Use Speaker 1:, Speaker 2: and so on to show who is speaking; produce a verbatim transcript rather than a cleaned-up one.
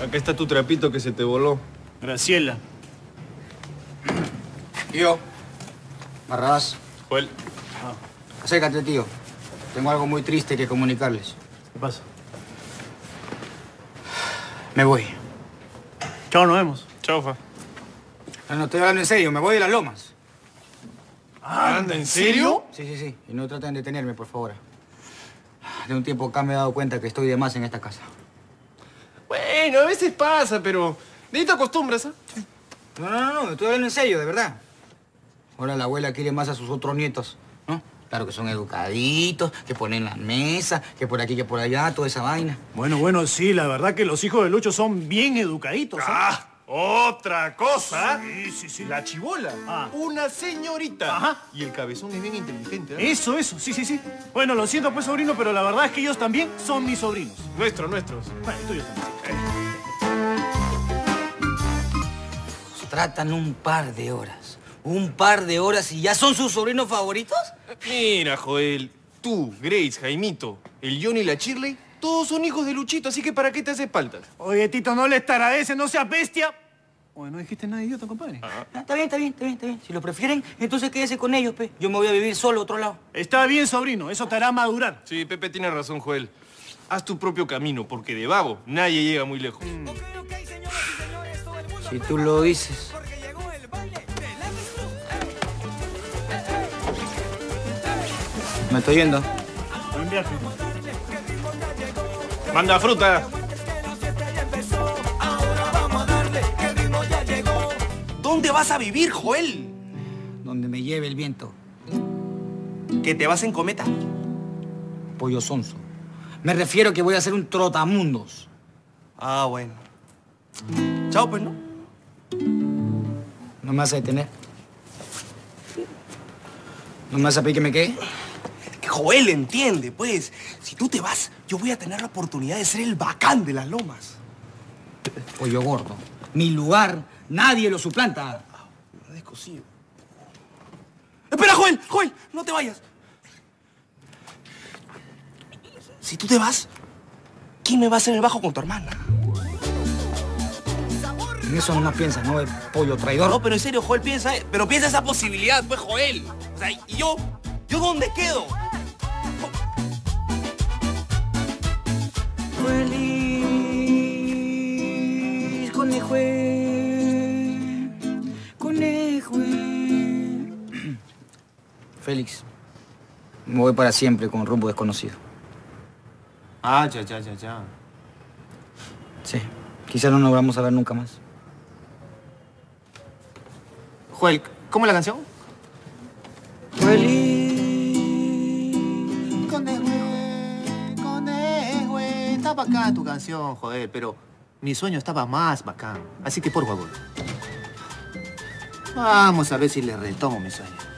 Speaker 1: Acá está tu trapito que se te voló.
Speaker 2: Graciela.
Speaker 3: Tío. Barrabás.
Speaker 1: Joel.
Speaker 3: Ah. Acércate, tío. Tengo algo muy triste que comunicarles.
Speaker 2: ¿Qué pasa?
Speaker 3: Me voy.
Speaker 2: Chao, nos vemos.
Speaker 1: Chao, Fa.
Speaker 3: No, no, estoy hablando en serio. Me voy de las lomas.
Speaker 1: ¿Anda, en serio?
Speaker 3: Sí, sí, sí. Y no traten de detenerme, por favor. De un tiempo acá me he dado cuenta que estoy de más en esta casa.
Speaker 1: Bueno, a veces pasa, pero de ahí te acostumbras, ¿ah? ¿eh?
Speaker 3: No, no, no, no. Estoy hablando en serio, de verdad. Ahora la abuela quiere más a sus otros nietos, ¿no? Claro que son educaditos, que ponen la mesa, que por aquí, que por allá, toda esa vaina.
Speaker 2: Bueno, bueno, sí, la verdad que los hijos de Lucho son bien educaditos, ¿eh?
Speaker 1: ¡Ah! Otra cosa.
Speaker 2: Sí, sí, sí.
Speaker 1: La chibola.
Speaker 2: Ah.
Speaker 1: Una señorita.
Speaker 2: Ajá.
Speaker 1: Y el cabezón es bien inteligente, ¿eh?
Speaker 2: Eso, eso, sí, sí, sí. Bueno, lo siento, pues, sobrino, pero la verdad es que ellos también son mis sobrinos.
Speaker 1: Nuestros, nuestros.
Speaker 2: Bueno, tuyos también.
Speaker 3: Nos tratan un par de horas. Un par de horas y ya son sus sobrinos favoritos.
Speaker 1: Mira, Joel. Tú, Grace, Jaimito, el Johnny y la Shirley, todos son hijos de Luchito, así que ¿para qué te hace faltas?
Speaker 2: Oye, Tito, no les te agradece, no seas bestia. Oye, no dijiste nada idiota, compadre.
Speaker 3: Ah, está bien, está bien, está bien, está bien. Si lo prefieren, entonces quédese con ellos, pe. Yo me voy a vivir solo a otro lado.
Speaker 2: Está bien, sobrino, eso te hará madurar.
Speaker 1: Sí, Pepe tiene razón, Joel. Haz tu propio camino, porque de vago nadie llega muy lejos.
Speaker 3: Mm. Si tú lo dices. Me estoy yendo.
Speaker 2: Buen viaje.
Speaker 1: ¡Manda fruta!
Speaker 4: ¿Dónde vas a vivir, Joel?
Speaker 3: Donde me lleve el viento.
Speaker 4: ¿Que te vas en cometa?
Speaker 3: Pollo sonso. Me refiero que voy a hacer un trotamundos.
Speaker 4: Ah, bueno. Chao, pues, ¿no?
Speaker 3: ¿No me vas a detener? ¿No me vas a pedir que me quede?
Speaker 4: Que Joel entiende, pues. Si tú te vas, yo voy a tener la oportunidad de ser el bacán de las lomas.
Speaker 3: Pollo gordo. Mi lugar, nadie lo suplanta.
Speaker 4: Lo descosido. ¡Espera, Joel! ¡Joel! ¡No te vayas! Si tú te vas, ¿quién me va a hacer el bajo con tu hermana?
Speaker 3: En eso nomás piensas, ¿no? El pollo traidor.
Speaker 4: No, pero en serio, Joel, piensa... Pero piensa esa posibilidad, pues, Joel. O sea, ¿y yo? ¿Yo dónde quedo?
Speaker 3: Feliz conejo, conejo. Félix, me voy para siempre con rumbo desconocido.
Speaker 4: Ah, ya, ya, ya, ya.
Speaker 3: Sí, quizá no nos vamos a ver nunca más.
Speaker 4: Joel, ¿cómo es la canción?
Speaker 3: Feliz.
Speaker 4: Conejo, conejo, está bacán tu canción, Joel, pero mi sueño estaba más bacán. Así que, por favor, vamos a ver si le retomo mi sueño.